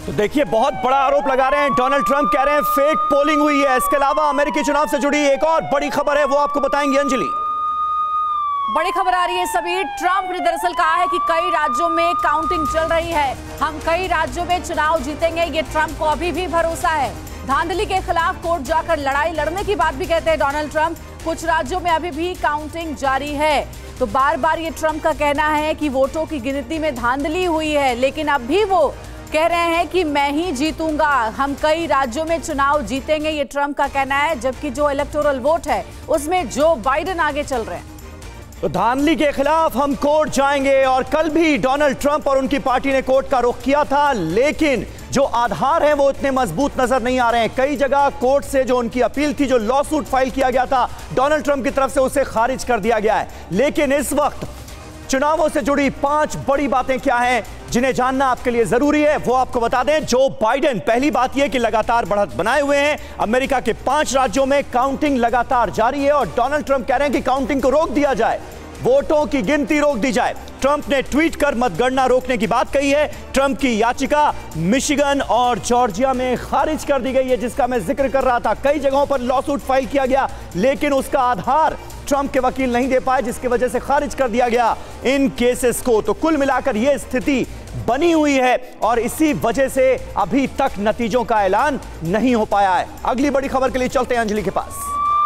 तो देखिए, बहुत बड़ा आरोप लगा रहे हैं डोनाल्ड ट्रंप, कह रहे हैं फेक पोलिंग हुई है। इसके अलावा अमेरिकी चुनाव से जुड़ी एक और बड़ी खबर है, वो आपको बताएंगे अंजलि। बड़ी खबर आ रही है सभी। ट्रंप ने दरअसल कहा है कि कई राज्यों में काउंटिंग चल रही है, हम कई राज्यों में चुनाव जीतेंगे, ये ट्रंप को अभी भी भरोसा है। धांधली के खिलाफ कोर्ट जाकर लड़ाई लड़ने की बात भी कहते हैं डोनाल्ड ट्रंप। कुछ राज्यों में अभी भी काउंटिंग जारी है, तो बार बार ये ट्रंप का कहना है कि वोटों की गिनती में धांधली हुई है, लेकिन अब भी वो कह रहे हैं कि मैं ही जीतूंगा, हम कई राज्यों में चुनाव जीतेंगे, ये ट्रंप का कहना है। जबकि जो इलेक्टोरल वोट है उसमें जो बाइडेन आगे चल रहे हैं। तो धांधली के खिलाफ हम कोर्ट जाएंगे, और कल भी डोनाल्ड ट्रंप और उनकी पार्टी ने कोर्ट का रुख किया था, लेकिन जो आधार हैं वो इतने मजबूत नजर नहीं आ रहे हैं। कई जगह कोर्ट से जो उनकी अपील थी, जो लॉ सूट फाइल किया गया था डोनाल्ड ट्रंप की तरफ से, उसे खारिज कर दिया गया है। लेकिन इस वक्त चुनावों से जुड़ी 5 बड़ी बातें क्या हैं जिन्हें जानना आपके लिए जरूरी है, वो आपको बता दें। जो बाइडेन, पहली बात यह कि लगातार बढ़त बनाए हुए हैं, अमेरिका के 5 राज्यों में काउंटिंग लगातार जारी है, और डोनाल्ड ट्रंप कह रहे हैं कि काउंटिंग को रोक दिया जाए, वोटों की गिनती रोक दी जाए। ट्रंप ने ट्वीट कर मतगणना रोकने की बात कही है। ट्रंप की याचिका मिशिगन और जॉर्जिया में खारिज कर दी गई है, जिसका मैं जिक्र कर रहा था। कई जगहों पर लॉ सूट फाइल किया गया, लेकिन उसका आधार ट्रंप के वकील नहीं दे पाए, जिसकी वजह से खारिज कर दिया गया इन केसेस को। तो कुल मिलाकर यह स्थिति बनी हुई है, और इसी वजह से अभी तक नतीजों का ऐलान नहीं हो पाया है। अगली बड़ी खबर के लिए चलते हैं अंजलि के पास।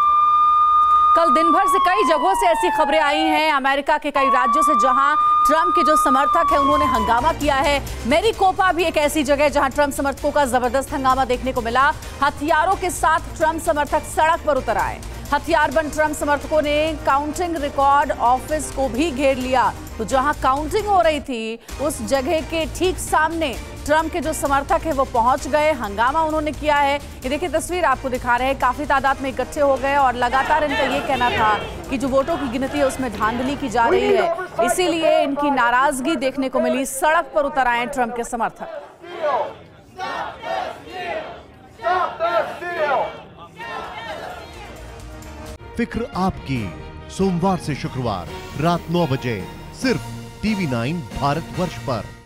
कल दिन भर से कई जगहों से ऐसी खबरें आई हैं, अमेरिका के कई राज्यों से, जहां ट्रंप के जो समर्थक हैं उन्होंने हंगामा किया है। मैरीकोपा भी एक ऐसी जगह है जहां ट्रंप समर्थकों का जबरदस्त हंगामा देखने को मिला। हथियारों के साथ ट्रंप समर्थक सड़क पर उतर आए। हथियारबंद ट्रंप समर्थकों ने काउंटिंग रिकॉर्ड ऑफिस को भी घेर लिया। तो जहां काउंटिंग हो रही थी, उस जगह के ठीक सामने ट्रंप के जो समर्थक हैं वो पहुंच गए, हंगामा उन्होंने किया है। ये देखिए तस्वीर आपको दिखा रहे हैं, काफी तादाद में इकट्ठे हो गए, और लगातार इनका ये कहना था कि जो वोटों की गिनती है उसमें धांधली की जा रही है, इसीलिए इनकी नाराजगी देखने को मिली। सड़क पर उतर आए ट्रंप के समर्थक। फिक्र आपकी, सोमवार से शुक्रवार रात 9 बजे सिर्फ TV9 भारतवर्ष पर।